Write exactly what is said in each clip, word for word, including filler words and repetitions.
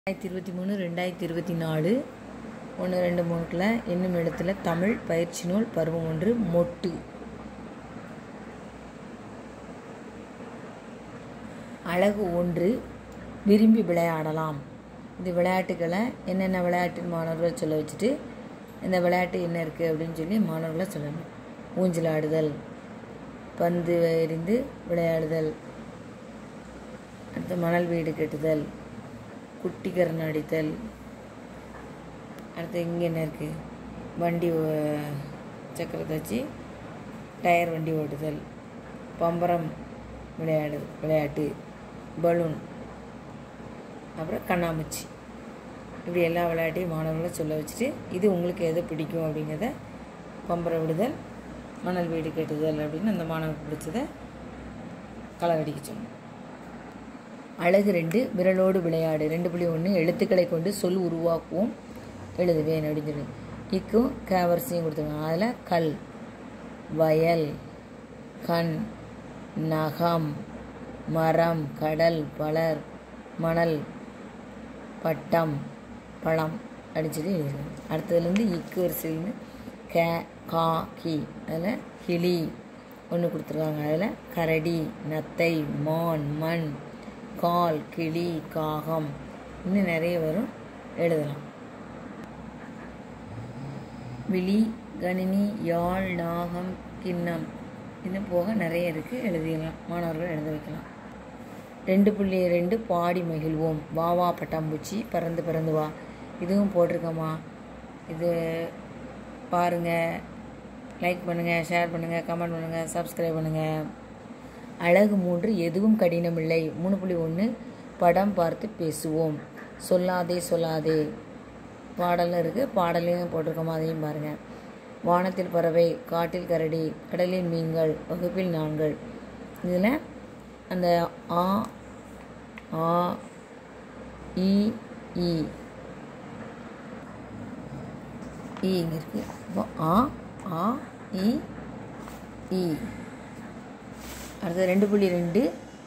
ரெண்டாயிரத்தி இருபத்தி மூணு ரெண்டாயிரத்தி இருபத்தி நாலு ஒன்று ரெண்டு மூணுக்குள்ள என்னும் இடத்துல தமிழ் பயிற்சி நூல் பருவம் ஒன்று மொட்டு. அழகு ஒன்று விரும்பி விளையாடலாம். இந்த விளையாட்டுக்களை என்னென்ன விளையாட்டு மாணவர்களை சொல்ல வச்சுட்டு இந்த விளையாட்டு என்ன இருக்குது அப்படின்னு சொல்லி மாணவர்களை சொல்லணும். ஊஞ்சலாடுதல், பந்து எறிந்து விளையாடுதல், அடுத்து மணல் வீடு கட்டுதல், குட்டி கரண் அடித்தல், அடுத்து இங்கே என்ன இருக்குது, வண்டி சக்கரத்தை வச்சு டயர் வண்டி ஓட்டுதல், பம்பரம் விளையாடு விளையாட்டு, பலூன், அப்புறம் கண்ணாமூச்சி, இப்படி எல்லா விளையாட்டையும் மாணவர்களை சொல்ல வச்சுட்டு இது உங்களுக்கு எது பிடிக்கும் அப்படிங்கிறத பம்பரம் விடுதல், மணல் வீடு கட்டுதல் அப்படின்னு அந்த மாணவருக்கு பிடிச்சதை களவடிக்க சொல்லணும். அழகு ரெண்டு விரலோடு விளையாடு. ரெண்டு புள்ளி ஒன்று எழுத்துக்களை கொண்டு சொல் உருவாக்குவோம் எழுதுவேன் அப்படின்னு சொல்லி இக்கும் கேவரிசையும் கொடுத்துருக்காங்க. அதில் கல், வயல், கண், நகம், மரம், கடல், பலர், மணல், பட்டம், பழம் அப்படின்னு சொல்லி எழுதுறாங்க. அடுத்ததுலேருந்து இக்கு வரிசையிலேருந்து கே, கா, கி, அதில் கிளி ஒன்று கொடுத்துருக்காங்க. அதில் கரடி, நத்தை, மான், மண், கால், கிளி, காகம், இன்னும் நிறைய வரும் எழுதலாம். விழி, கணினி, யாழ், நாகம், கிண்ணம், இன்னும் போக நிறைய இருக்குது எழுதிடலாம். மாணவர்கள் எழுத வைக்கலாம். ரெண்டு புள்ளி ரெண்டு பாடி மகிழ்வோம். வா வா பட்டாம்பூச்சி பறந்து பறந்து வா, இதுவும் போட்டிருக்கோமா. இது பாருங்கள், லைக் பண்ணுங்கள், ஷேர் பண்ணுங்கள், கமெண்ட் பண்ணுங்கள், சப்ஸ்கிரைப் பண்ணுங்கள். அழகு மூன்று எதுவும் கடினமில்லை. மூணு புள்ளி ஒன்று படம் பார்த்து பேசுவோம். சொல்லாதே சொல்லாதே பாடலும் இருக்குது, பாடலையும் போட்டிருக்கோமா, அதையும் பாருங்கள். வானத்தில் பறவை, காட்டில் கரடி, கடலில் மீன்கள், வகுப்பில் நான்கள். இதில் அந்த ஆ ஆ இ ஈ இங்கே இருக்குது. அப்போ ஆ ஆ இ ஈ. அடுத்தது ரெண்டு புள்ளி ரெண்டு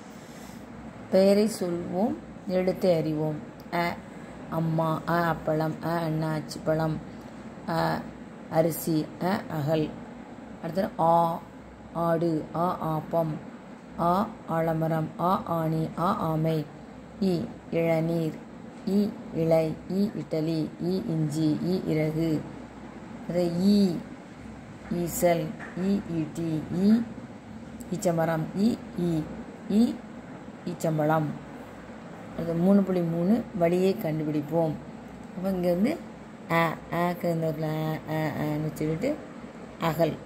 பெயரை சொல்வோம் எழுத்தை அறிவோம். அ அம்மா, அ அப்பளம், அ அண்ணாச்சி பழம், அ அரிசி, அ அகல். அடுத்தது ஆ ஆடு, ஆ ஆப்பம், ஆ ஆலமரம், ஆ ஆணி, ஆ ஆமை, இ இளநீர், இ இலை, இ இட்டலி, இ இஞ்சி, இ இறகு. அது ஈ ஈசல், இ ஈட்டி, இ ஈச்சமரம், இ ஈ இ ஈச்சம்பழம். அது மூணு புள்ளி மூணு வழியை கண்டுபிடிப்போம். அப்போ இங்கே வந்து ஆ ஆக்கு இந்த ஒரு ஆ ஆன்னு சொல்லிட்டு அகல்.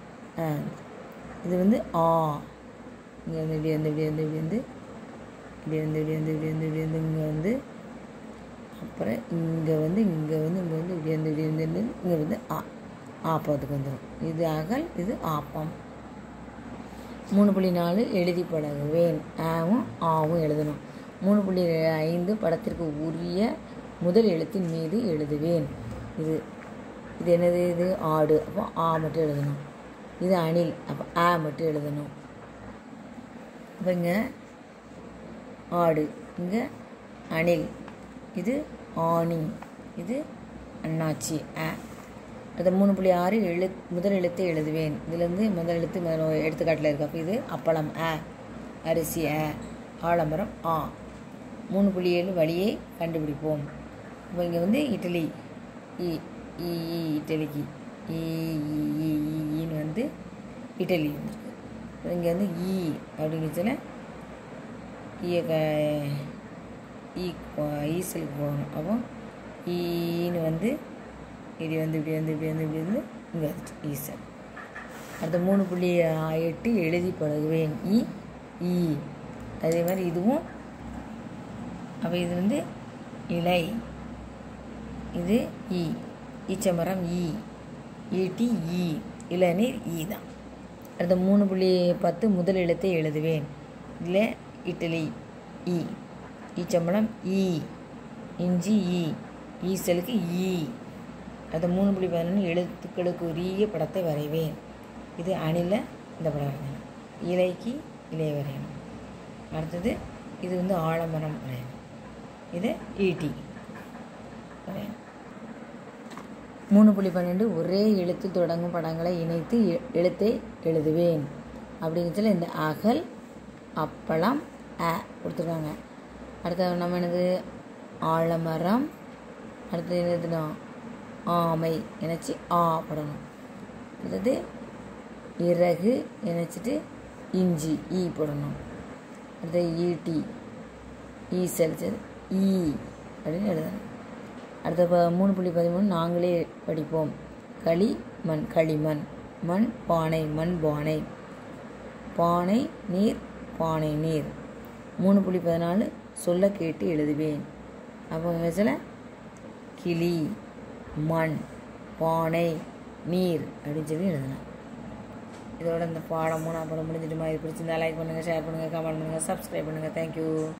இது வந்து ஆ, இங்கே வந்து இப்படி வந்து இப்படி வந்து இப்படி வந்து இப்படி வந்து இப்படி வந்து இப்படி வந்து இப்படி வந்து இங்கே வந்து அப்புறம் இங்கே வந்து இங்கே வந்து இங்கே வந்து இப்படி வந்து இப்படி வந்து இங்கே வந்து ஆ ஆப்பத்துக்கு வந்துடும். இது அகல், இது ஆப்பம். மூணு புள்ளி நாலு எழுதி பழகுவேன். ஆவும் ஆவும் எழுதணும். மூணு புள்ளி ஐந்து படத்திற்கு உரிய முதல் எழுத்தின் மீது எழுதுவேன். இது இது என்னது, இது ஆடு, அப்போ ஆ மட்டும் எழுதணும். இது அணில், அப்போ ஆ மட்டும் எழுதணும். அப்போ இங்கே ஆடு, இங்கே அணில், இது ஆணி, இது அண்ணாச்சி, ஆ. அது மூணு புள்ளி ஆறு எழு முதல் எழுத்தை எழுதுவேன். இதுலேருந்து முதல் எழுத்து முதல் எடுத்துக்காட்டில் இருக்குது. அப்போ இது அப்பளம், ஆ, அரிசி, ஆ, ஆலமரம், ஆ. மூணு புள்ளி ஏழு வழியை கண்டுபிடிப்போம். இப்போ இங்கே வந்து இட்லி, இ ஈ இட்டலிக்கு ஈ ஈன்னு வந்து இட்டலி வந்துருக்கு. இங்கே வந்து ஈ அப்படிங்கிறதுல ஈய க ஈ ஈசலுக்கு போகணும். அப்போ ஈன்னு வந்து இது வந்து இப்படி வந்து இப்படி வந்து இப்படி வந்து இங்கே வந்துச்சு ஈசல். அடுத்த மூணு புள்ளி எட்டு எழுதி பழகுவேன். இ ஈ. அதே மாதிரி இதுவும். அப்போ இது வந்து இலை, இது ஈ ஈச்சமரம், ஈ ஈட்டி, ஈ இளநீர், ஈ தான். அடுத்த மூணு புள்ளி பத்து முதல் எழுத்தை எழுதுவேன். இதில் இட்லி, ஈ ஈச்சம்பழம், ஈ இஞ்சி, ஈ ஈசலுக்கு ஈ. அது மூணு புள்ளி பதினொன்று எழுத்துக்களுக்கு உரிய படத்தை வரைவேன். இது அணில இந்த படம் வரையணும். இலைக்கு இலை வரையணும். அடுத்தது இது வந்து ஆலமரம் வரையணும். இது ஈட்டி. மூணு புள்ளி பன்னெண்டு ஒரே எழுத்து தொடங்கும் படங்களை இணைத்து எழுத்தை எழுதுவேன் அப்படிங்கிற சொல்ல இந்த அகல் அப்பளம் அ கொடுத்துருக்காங்க. அடுத்தது நம்ம என்னது ஆலமரம், அடுத்தது என்னதுன்னா ஆமை நினச்சி ஆ போடணும். அடுத்தது இறகு நினச்சிட்டு இஞ்சி ஈ போடணும். அடுத்தது ஈட்டி ஈ செல்ச்சது ஈ அப்படின்னு எழுதணும். அடுத்த மூணு புள்ளி பதிமூணு நாங்களே படிப்போம். களி மண் களிமண், மண் பானை மண் பானை, பானை நீர் பானை நீர். மூணு புள்ளி பதினாலு சொல்ல கேட்டு எழுதுவேன். அப்போ வச்சல கிளி மண் பானை நீர் அப்படின்னு சொல்லி எழுதலாம். இதோட இந்த பாடம் மூணாம் பாடம் முடிஞ்சிட்டு மாதிரி பிடிச்சிருந்தா லைக் பண்ணுங்கள், ஷேர் பண்ணுங்கள், கமெண்ட் பண்ணுங்கள், சப்ஸ்கிரைப் பண்ணுங்கள். தேங்க்யூ.